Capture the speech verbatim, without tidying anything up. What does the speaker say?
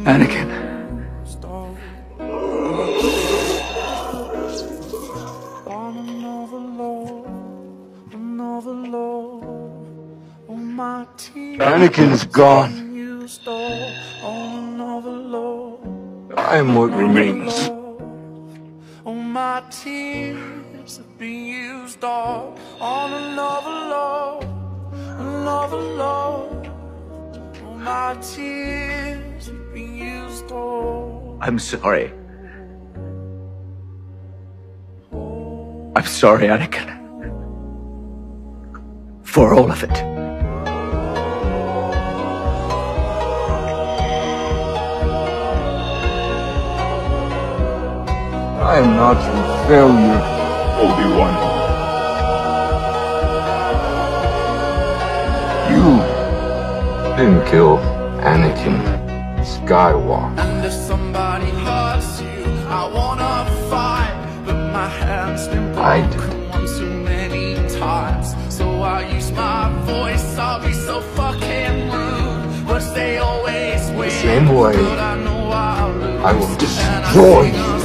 Anakin. Anakin's gone. I'm what remains. All my tears have been used all on another love, another love. All my tears have been used all. I'm sorry. I'm sorry, Anakin. For all of it. I am not your failure, Obi-Wan. You didn't kill Anakin Skywalker. And if somebody hurts you, I wanna fight, but my hand's been I did. broken one too many times. So I use my voice, I'll be so fucking rude, but they always win. The same way But I know I'll lose. I will destroy you.